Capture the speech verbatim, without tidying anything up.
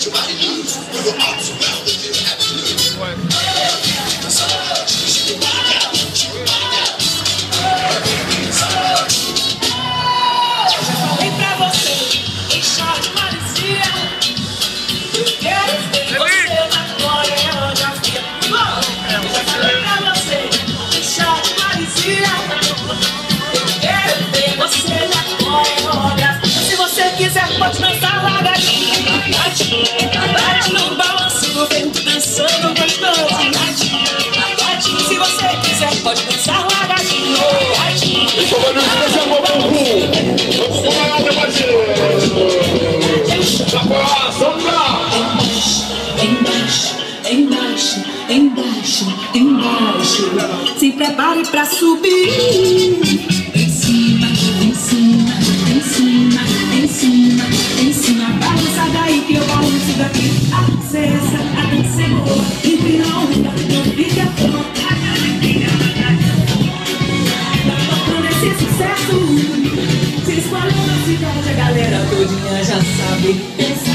Pode dançar lagadinho, bate no balanço do vento, dançando gostoso. Se você quiser, pode dançar lagadinho. Deixa eu ver o especial do Bambu. Vamos lá, meu parceiro. Na coração, embaixo, embaixo, embaixo, embaixo. Se prepare pra subir. Em cima, em cima, em cima, em cima, em cima. Balança daí que eu balanço daqui. Acessa, a dança é boa. Entre na onda, não fica à toa. Tá tocando esse sucesso. Se espalhou na cidade, a galera todinha já sabe.